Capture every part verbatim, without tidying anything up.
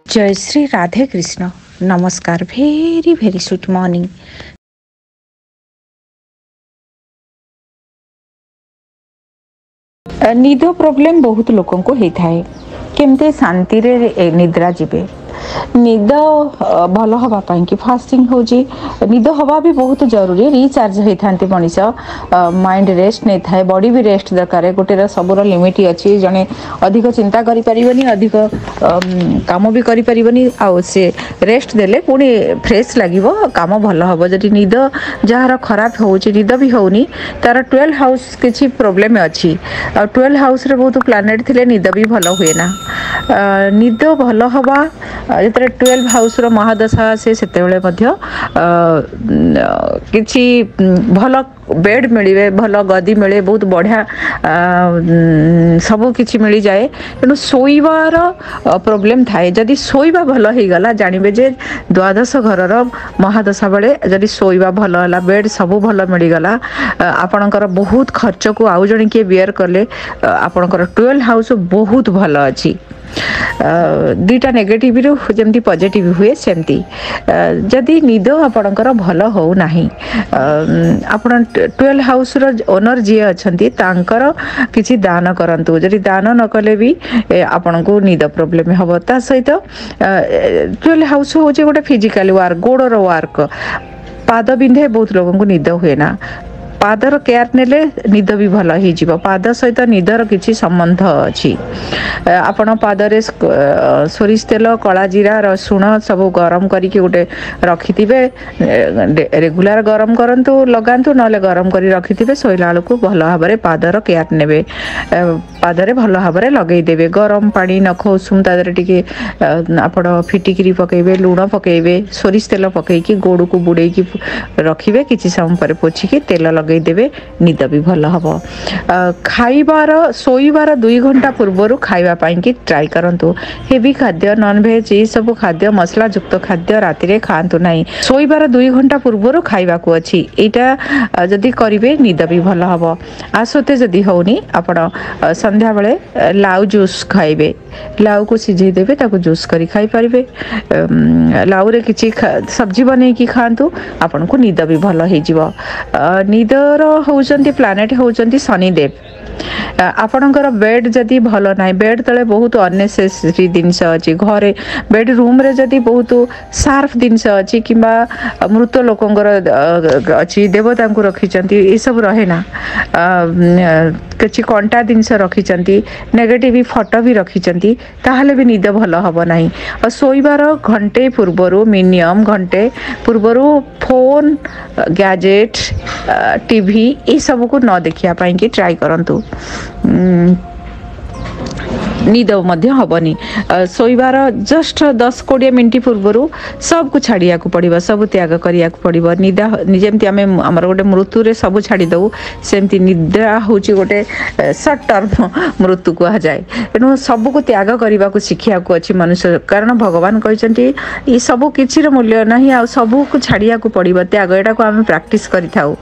जय श्री राधे कृष्ण। नमस्कार। Very very sweet morning. निद प्रोब्लेम बहुत लोक को होता है। केमते शांति रे निद्रा जीवे निद भल हवापाई कि फास्टिंग होची निद हवा भी बहुत जरूरी। रिचार्ज होता मनीष माइंड रेस्ट नहीं थाए बॉडी भी रेस्ट दरकार। गोटे सबूर लिमिट अच्छी जड़े अधिक चिंता करि परिबनी अधिक काम भी करि परिबनी आ से रेस्ट देले पुणी फ्रेश लागिवो काम भल हम। जदि निद जार खराब होची निद भी होनी तार ट्वेल्व हाउस किसी प्रोब्लेम अच्छी आ ट्वेल्व हाउस रे बहुत प्लानेट थिले निद भी भल हुए ना। निद भल हवा जिते ट्वेल्व हाउस रो महादशा से किसी भल बेड मिले भल गदी मिले बहुत बढ़िया सब किछि मिल जाए। तेणु शोइबार प्रोब्लेम थाए जदि शोइबा भल हो गला जानबे जे द्वादश घर महादशा बेले जदि शोइबा भल है बेड सब भल मिलगला आपणकर बहुत खर्च को आउ जन किए बियर कले आपणकर ट्वेल्व हाउस बहुत भल अच्छी। दुईटा नेगेटिव जमती पॉजिटिव हुए सेमती जदि निद आपणकर भल हो नाही आपण ट्वेल्व हाउस रो ओनर जी अच्छंती तांकर किछि दान करंतु। जदि दान न कले भी आपण को निद प्रोब्लेम हबो। ता सहित ट्वेल्व हाउस होचे गोटे फिजिकल वर्क गोड़र वर्क पाद बिंधे बहुत लोगों को निद हुए ना। पादर केयर नेले निद भी भल हो। पाद सहित निदर किसी संबंध अच्छी। आपण पादरे सोरिष तेल कला जीरा रसुण सब गरम करके गोटे रखिथिबे रेगुलर गरम करंतु लगांतु नले गरम करी रखिथिबे सोइला को भल भाबरे पादर केयर नेबे पादरे भल भाबरे लगेई देबे गरम पानी नख उषुम तादरे टिके आपण फिटिकिरी पकेबे लूण पकेबे सोरिष तेल पकेकी गोड़ को बुड़ेकी रखिबे किछि समय पर पोछिकी तेल लगे देवे निद भी भल हम। खाइबार शोइबार दुई घंटा पूर्वर खाइबा पाई कि ट्राई करंतु। हेवी खाद्य नॉन वेज ये सब खाद्य मसला युक्त खाद्य राति खातु नहीं। शोइबार दुई घंटा पूर्वर खाइबा को अच्छी एटा जदि करिवे निद भी भल हम। आसते जदि होनी आपण संध्या बेले लाउ जूस खाइबे लाउ को सिझे देबे ताको जूस करी खाई परिबे। लाउ रे किछि सब्जी बनै कि खातु आपण को निद भी भल हो जिवो। निद होउचंती प्लानेट होउचंती शनिदेव। आपणकर बेड जदि भल ना बेड तले बहुत अननेसेसरी जिनस अच्छी घरे बेड रूम रे जदि बहुत सार्फ जिनस अच्छी कि मृत लोकंर अच्छी देवता को रखिंट ये सब रहे ना किसी कंटा जिनस रखिंट नेगेटिव फटो भी रखिंट ताहले भी निद भल हम ना। और शोइबार घंटे पूर्वर मिनिमम घंटे पूर्वर फोन गैजेट टीवी ये सब को न देखिया पाई कि ट्राई करंतु। निद मध्य हबनी। शोइबार जस्ट दस कोड़े मिनट पूर्वर सब को छाड़िया को पड़ो सब त्याग करिया को पड़ो। निदा जमती आम आमर गोटे मृत्यु रे सब छाड़ी दऊ सेमती निद्रा हूँ गोटे सर्ट टर्म मृत्यु कह जाए। तेणु सब को त्याग करने को शिखिया को अच्छी मनुष्य कारण भगवान कहते ये सब किसी मूल्य ना आ सब को छाड़िया को पड़ो त्याग एटा को आम प्राक्टिस करिथाउ।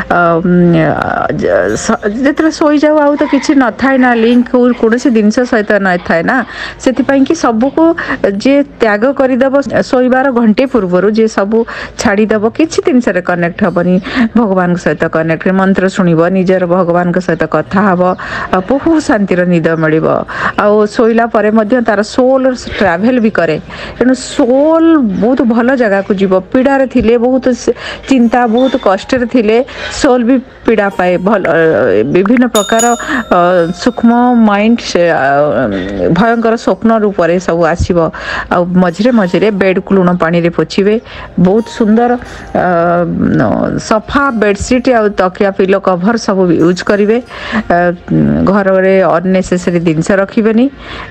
जिते शोई जाऊ आ तो किसी न थाए ना लिंक कौन जिनस सहित न थाए ना से कि सबको जे त्याग करदेव शोइबार घंटे पूर्वर जे सब छाड़ीदेव किसी जिनस कनेक्ट हेनी भगवान सहित कनेक्ट मंत्र शुणव निजर भगवान सहित कथा हम बहुत शांतिर निद मिल शोइला तार सोल ट्राभेल भी करे। तेणु सोल बहुत भल जगह को जीव पीड़ार थिले बहुत चिंता बहुत कष्ट थिले सोल भी पीड़ा पाए भल विभिन्न प्रकार सूक्ष्म माइंड भयंकर स्वप्न रूप से सब आसो आ मझे मझे बेड को लुण पानी रे पोछिबे बहुत सुंदर सफा बेडसीट आ तकिया पिलो कभर सब यूज करेंगे। घर में अननेसेसरी जिनस रखिबेनी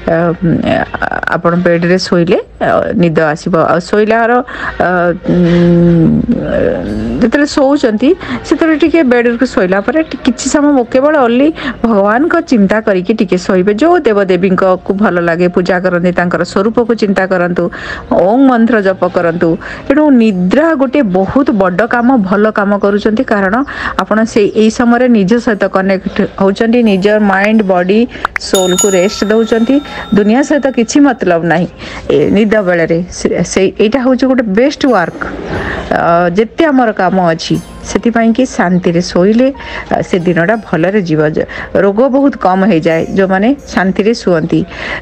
आपण बेड रे शोइले निद आसीबो। आ शोइलार ଯେତେବେଳେ ଶୋଉଛନ୍ତି ସେତେବେଳେ ଟିକେ ବେଡ଼୍କୁ ଶୋଇଲା ପରେ କିଛି ସମୟ କେବଳ ଓନ୍ଲି ଭଗବାନଙ୍କ ଚିନ୍ତା କରିକି ଟିକେ ଶୋଇବେ। ଯେଉଁ ଦେବଦେବୀଙ୍କୁ ଭଲ ଲାଗେ ପୂଜା କରନ୍ତି ତାଙ୍କର ସ୍ୱରୂପକୁ ଚିନ୍ତା କରନ୍ତୁ, ଓମ୍ ମନ୍ତ୍ର ଜପ କରନ୍ତୁ। ତେଣୁ ନିଦ୍ରା ଗୋଟେ ବହୁତ ବଡ଼ କାମ, ଭଲ କାମ କରୁଛନ୍ତି। କାରଣ ଆପଣ ସେଇ ଏଇ ସମୟରେ ନିଜ ସହିତ କନେକ୍ଟ ହେଉଛନ୍ତି, ନିଜ ମାଇଣ୍ଡ ବଡ଼ି ସୋଲ୍କୁ ରେଷ୍ଟ ଦେଉଛନ୍ତି। ଦୁନିଆ ସହିତ କିଛି ମତଲବ ନାହିଁ ନିଦ ବେଳରେ। ସେଇ ଏଇଟା ହେଉଛି ଗୋଟେ ବେଷ୍ଟ ୱାର୍କ। ଯେତେ ଆମର କାମ ଅଛି ସେଥିପାଇଁ କି ଶାନ୍ତିରେ ଶୋଇଲେ ସେ ଦିନଟା ଭଲରେ ଯିବ। ରୋଗ ବହୁତ କମ୍ ହେଇଯାଏ ଯେଉଁମାନେ ଶାନ୍ତିରେ ଶୁଅନ୍ତି।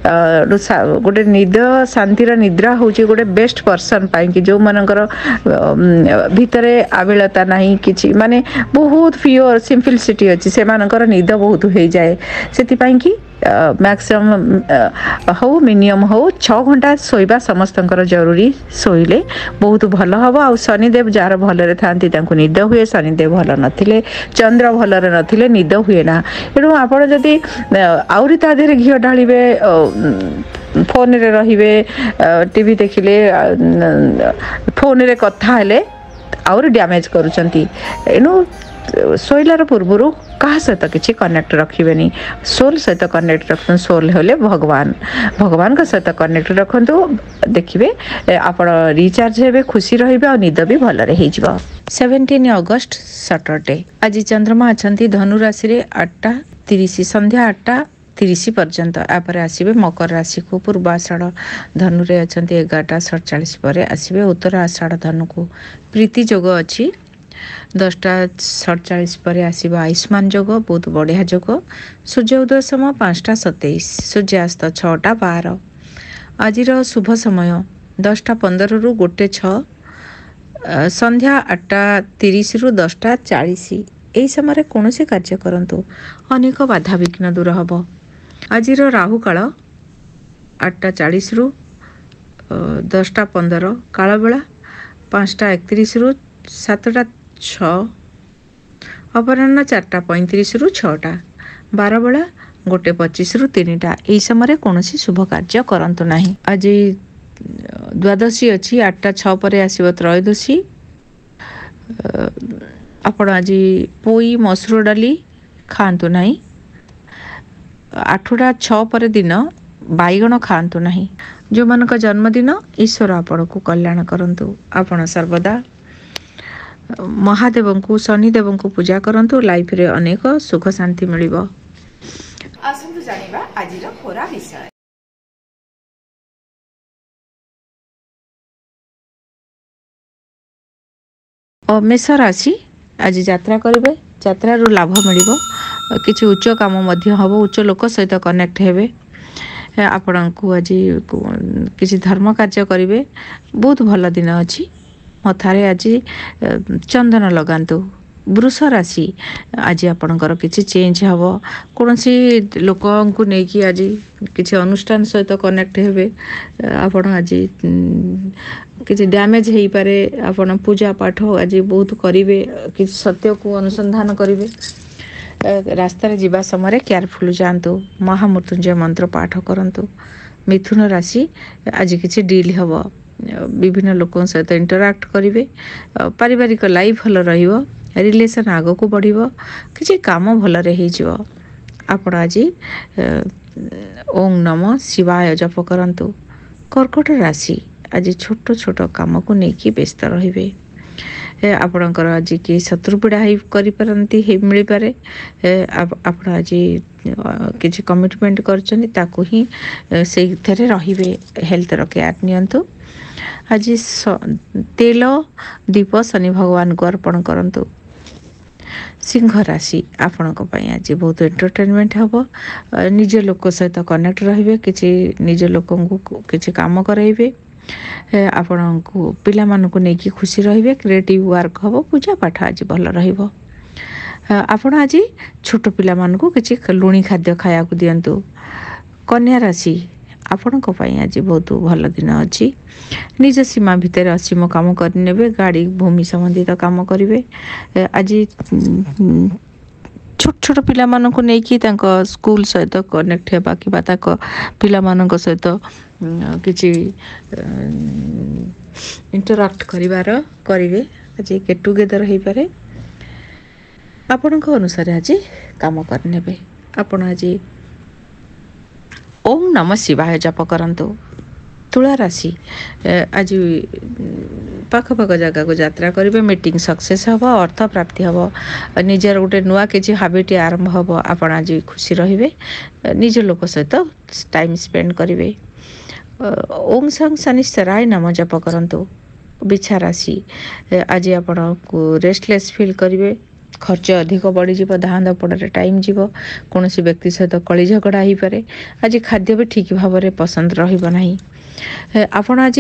ଗୋଟେ ନିଦ ଶାନ୍ତିର ନିଦ୍ରା ହେଉଛି ଗୋଟେ ବେଷ୍ଟ ପର୍ସନ୍ ପାଇଁକି, ଯେଉଁମାନଙ୍କର ଭିତରେ ଆବିଳତା ନାହିଁ, କିଛି ମାନେ ବହୁତ ପିଓର ସିମ୍ପଲିସିଟି ଅଛି, ସେମାନଙ୍କର ନିଦ ବହୁତ ହେଇଯାଏ। ସେଥିପାଇଁ କି ମ୍ୟାକ୍ସିମମ୍ ହଉ ମିନିମମ୍ ହଉ ଛଅ ଘଣ୍ଟା ଶୋଇବା ସମସ୍ତଙ୍କର ଜରୁରୀ। ଶୋଇଲେ ବହୁତ ଭଲ ହେବ। ଆଉ ଶନିଦେବ ଯାହାର ଭଲରେ ଥାଆନ୍ତି ତାଙ୍କୁ ନିଦ ହୁଏ, ଶନିଦେବ ଭଲ ନଥିଲେ, ଚନ୍ଦ୍ର ଭଲରେ ନଥିଲେ ନିଦ ହୁଏ ନା। ତେଣୁ ଆପଣ ଯଦି ଆହୁରି ତା ଦେହରେ ଘିଅ ଢାଳିବେ, ଫୋନରେ ରହିବେ, ଟିଭି ଦେଖିଲେ, ଫୋନରେ କଥା ହେଲେ ଆହୁରି ଡ୍ୟାମେଜ୍ କରୁଛନ୍ତି। ଏଣୁ ଶୋଇଲାର ପୂର୍ବରୁ କାହା ସହିତ କିଛି କନେକ୍ଟ ରଖିବେନି, ସୋଲ୍ ସହିତ କନେକ୍ଟ ରଖନ୍ତୁ। ସୋଲ୍ ହେଲେ ଭଗବାନ, ଭଗବାନଙ୍କ ସହିତ କନେକ୍ଟ ରଖନ୍ତୁ। ଦେଖିବେ ଆପଣ ରିଚାର୍ଜ ହେବେ, ଖୁସି ରହିବେ, ଆଉ ନିଦ ବି ଭଲରେ ହେଇଯିବ। Seventeen August Saturday. ଆଜି ଚନ୍ଦ୍ରମା ଅଛନ୍ତି ଧନୁ ରାଶିରେ ଆଠଟା ତିରିଶ ସନ୍ଧ୍ୟା ଆଠଟା ତିରିଶ ପର୍ଯ୍ୟନ୍ତ। ତାପରେ ଆସିବେ ମକର ରାଶିକୁ। ପୂର୍ବ ଆଷାଢ଼ ଧନୁରେ ଅଛନ୍ତି ଏଗାରଟା ସତଚାଳିଶ ପରେ ଆସିବେ ଉତ୍ତର ଆଷାଢ଼ ଧନୁକୁ। ପ୍ରୀତି ଯୋଗ ଅଛି। ଦଶଟା ସତଚାଳିଶ ପରେ ଆସିବ ଆୟୁଷ୍ମାନ ଯୋଗ, ବହୁତ ବଢ଼ିଆ ଯୋଗ। ସୂର୍ଯ୍ୟ ଉଦୟ ସମୟ ପାଞ୍ଚଟା ସତେଇଶ, ସୂର୍ଯ୍ୟାସ୍ତ ଛଅଟା ବାର। ଆଜିର ଶୁଭ ସମୟ ଦଶଟା ପନ୍ଦରରୁ ଗୋଟେ ଛଅ, ସନ୍ଧ୍ୟା ଆଠଟା ତିରିଶରୁ ଦଶଟା ଚାଳିଶ। ଏହି ସମୟରେ କୌଣସି କାର୍ଯ୍ୟ କରନ୍ତୁ, ଅନେକ ବାଧାବିଘ୍ନ ଦୂର ହେବ। ଆଜିର ରାହୁକାଳ ଆଠଟା ଚାଳିଶରୁ ଦଶଟା ପନ୍ଦର, କାଳବେଳା ପାଞ୍ଚଟା ଏକତିରିଶରୁ ସାତଟା ଛଅ, ଅପରାହ୍ନ ଚାରିଟା ପଇଁତିରିଶରୁ ଛଅଟା, ବାରବେଳା ଗୋଟେ ପଚିଶରୁ ତିନିଟା। ଏହି ସମୟରେ କୌଣସି ଶୁଭ କାର୍ଯ୍ୟ କରନ୍ତୁ ନାହିଁ। ଆଜି ଦ୍ୱାଦଶୀ ଅଛି, ଆଠଟା ଛଅ ପରେ ଆସିବ ତ୍ରୟୋଦଶୀ। ଆପଣ ଆଜି ପୋଇ ମସୁର ଡାଲି ଖାଆନ୍ତୁ ନାହିଁ। ଆଠଟା ଛଅ ପରେ ଦିନ ବାଇଗଣ ଖାଆନ୍ତୁ ନାହିଁ। ଯେଉଁମାନଙ୍କ ଜନ୍ମଦିନ, ଈଶ୍ୱର ଆପଣଙ୍କୁ କଲ୍ୟାଣ କରନ୍ତୁ। ଆପଣ ସର୍ବଦା ମହାଦେବଙ୍କୁ ଶନିଦେବଙ୍କୁ ପୂଜା କରନ୍ତୁ, ଲାଇଫରେ ଅନେକ ସୁଖ ଶାନ୍ତି ମିଳିବ। ଆସନ୍ତୁ ଜାଣିବା ଆଜିର ଖରା ବିଷୟ। ମେଷ ରାଶି ଆଜି ଯାତ୍ରା କରିବେ, ଯାତ୍ରାରୁ ଲାଭ ମିଳିବ। କିଛି ଉଚ୍ଚ କାମ ମଧ୍ୟ ହେବ, ଉଚ୍ଚ ଲୋକ ସହିତ କନେକ୍ଟ ହେବେ। ଆପଣଙ୍କୁ ଆଜି କିଛି ଧର୍ମ କାର୍ଯ୍ୟ କରିବେ, ବହୁତ ଭଲ ଦିନ ଅଛି। ମଥାରେ ଆଜି ଚନ୍ଦନ ଲଗାନ୍ତୁ। ବୃଷ ରାଶି ଆଜି ଆପଣଙ୍କର କିଛି ଚେଞ୍ଜ ହେବ। କୌଣସି ଲୋକଙ୍କୁ ନେଇକି ଆଜି କିଛି ଅନୁଷ୍ଠାନ ସହିତ କନେକ୍ଟ ହେବେ। ଆପଣ ଆଜି କିଛି ଡ୍ୟାମେଜ୍ ହେଇପାରେ। ଆପଣ ପୂଜା ପାଠ ଆଜି ବହୁତ କରିବେ, କିଛି ସତ୍ୟକୁ ଅନୁସନ୍ଧାନ କରିବେ। ରାସ୍ତାରେ ଯିବା ସମୟରେ କେୟାରଫୁଲ୍ ଯାଆନ୍ତୁ। ମହାମୃତ୍ୟୁଞ୍ଜୟ ମନ୍ତ୍ର ପାଠ କରନ୍ତୁ। ମିଥୁନ ରାଶି ଆଜି କିଛି ଡିଲ୍ ହେବ, ବିଭିନ୍ନ ଲୋକଙ୍କ ସହିତ ଇଣ୍ଟରାକ୍ଟ କରିବେ। ପାରିବାରିକ ଲାଇଫ୍ ଭଲ ରହିବ, ରିଲେସନ୍ ଆଗକୁ ବଢ଼ିବ, କିଛି କାମ ଭଲରେ ହେଇଯିବ। ଆପଣ ଆଜି ଓಂ ନମ ଶିବାୟ ଜପ କରନ୍ତୁ। କର୍କଟ ରାଶି ଆଜି ଛୋଟ ଛୋଟ କାମକୁ ନେଇକି ବ୍ୟସ୍ତ ରହିବେ। ଆପଣଙ୍କର ଆଜି କି ଶତ୍ରୁପୀଡ଼ା ହେଇ କରିପାରନ୍ତି, ହେଇ ମିଳିପାରେ। ଆପଣ ଆଜି କିଛି କମିଟମେଣ୍ଟ କରିଛନ୍ତି, ତାକୁ ହିଁ ସେଇଥିରେ ରହିବେ। ହେଲ୍ଥର କେୟାର ନିଅନ୍ତୁ। ଆଜି ତେଲ ଦୀପ ଶନି ଭଗବାନଙ୍କୁ ଅର୍ପଣ କରନ୍ତୁ। ସିଂହ ରାଶି ଆପଣଙ୍କ ପାଇଁ ଆଜି ବହୁତ ଏଣ୍ଟରଟେନମେଣ୍ଟ ହେବ। ନିଜ ଲୋକ ସହିତ କନେକ୍ଟ ରହିବେ, କିଛି ନିଜ ଲୋକଙ୍କୁ କିଛି କାମ କରାଇବେ। ଆପଣଙ୍କୁ ପିଲାମାନଙ୍କୁ ନେଇକି ଖୁସି ରହିବେ। କ୍ରିଏଟିଭ୍ ୱାର୍କ ହେବ। ପୂଜା ପାଠ ଆଜି ଭଲ ରହିବ। ଆପଣ ଆଜି ଛୋଟ ପିଲାମାନଙ୍କୁ କିଛି ଲୁଣି ଖାଦ୍ୟ ଖାଇବାକୁ ଦିଅନ୍ତୁ। କନ୍ୟା ରାଶି ଆପଣଙ୍କ ପାଇଁ ଆଜି ବହୁତ ଭଲ ଦିନ ଅଛି। ନିଜ ସୀମା ଭିତରେ ଅସୀମ କାମ କରିନେବେ। ଗାଡ଼ି ଭୂମି ସମ୍ବନ୍ଧିତ କାମ କରିବେ। ଆଜି ଛୋଟ ଛୋଟ ପିଲାମାନଙ୍କୁ ନେଇକି ତାଙ୍କ ସ୍କୁଲ ସହିତ କନେକ୍ଟ ହେବା କିମ୍ବା ତାଙ୍କ ପିଲାମାନଙ୍କ ସହିତ କିଛି इंटराक्ट करिवार करिवे आज गेट टुगेदर हो पारे आपणक अनुसार आज काम करने आपण आज ओम नमः शिवाय जप करंतु। तुला राशि आज पाखपाख जगह को यात्रा करेंगे मीटिंग सक्सेस हम अर्थ प्राप्ति हम निजर गोटे नुआ किसी हाबिट आरंभ हम आपण आज खुशी रे निज लोक सहित टाइम स्पेंड करेंगे। ओम संग शनिश्चराय नाम जप करंतु। बिछा राशि आज आपण को रेस्टलेस फील करेंगे खर्च अधिक बढ़ी धाँ दपड़े टाइम जीव कौन व्यक्ति सहित कली झगड़ा हो पारे आज खाद्य भी ठीक भाव में पसंद रहा आपण आज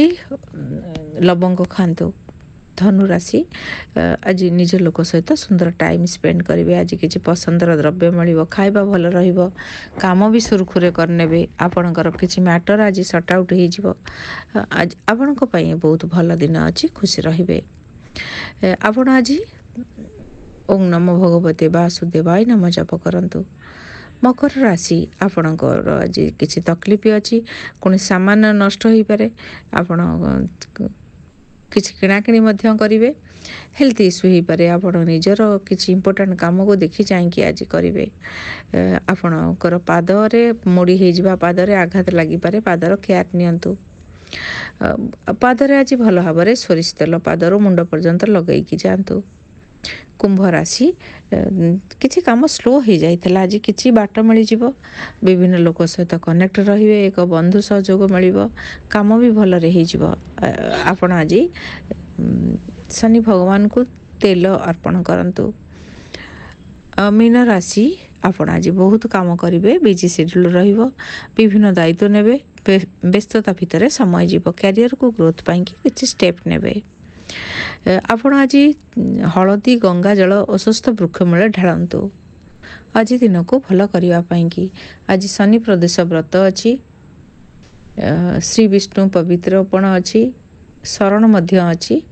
लवंग खातु। धनु राशि आज निज लोक सहित सुंदर टाइम स्पेंड करेंगे आज किसी पसंदर द्रव्य मिल खाଇବା भल रहिबो काम भी सुरखुरे करने आपणकर किसी मैटर आज सॉर्ट आउट हो आज आपणक पई बहुत भल दिन अच्छी खुशी रहिबे। आपण आज ओम नमो भगवते वासुदेवाय नम जप करंतु। मकर राशि आपणकर आज किसी तकलीफ अच्छी कौन सामान नष्ट हो पारे आपण किसी किणाकिणी करेंगे हेल्थ इश्यू हो पारे आपण निजर किसी इंपोर्टेंट काम को देखी चाहिए आज करेंगे। आपणकर पादरे मोड़ी हो पादरे आघात लगी पारे पादर केयर नियंतु। पादरे आज भल भाव में सोरिष तेल पादर मुंड पर्यंत लगेगी जातु। कुंभ राशि किसी काम स्लो हो जाता आज किसी बाट मिल जाव विभिन्न लोक सहित कनेक्ट रे एक बंधु सहयोग मिल काम भी भल आपण आज शनि भगवान को तेल अर्पण करंतु। मीन राशि आपण आज बहुत काम करेंगे बिजी शेड्यूल विभिन्न दायित्व ने व्यस्तता भितर समय जीव कैरियर को ग्रोथ पाई किसी स्टेप ने आपण आज हलदी गंगा जल अस्वस्थ वृक्ष मूल ढालतु। आज दिन को भल करने की आज शनि प्रदेश व्रत अच्छी श्री विष्णु पवित्रपण अच्छी शरण मध्य अच्छी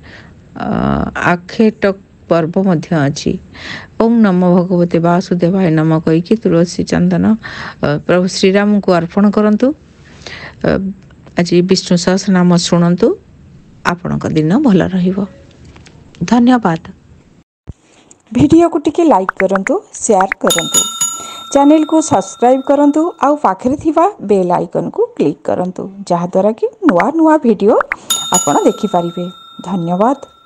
आखेटक पर्व मध्य अच्छी। ओम नमो भगवते वासुदेवाय नम कहीकि तुलसी चंदन प्रभु श्रीराम को अर्पण करंतु। आज विष्णु सहस्र नाम शुणंतु आपणक दिन भल रहिबो। धन्यवाद। वीडियो को टिके लाइक करंतु शेयर करंतु चैनल को सब्सक्राइब करंतु आउ पाखरे थिबा बेल आइकन को क्लिक करंतु जहा द्वारा कि नुआ नुआ वीडियो आपण देखि परिबे। धन्यवाद।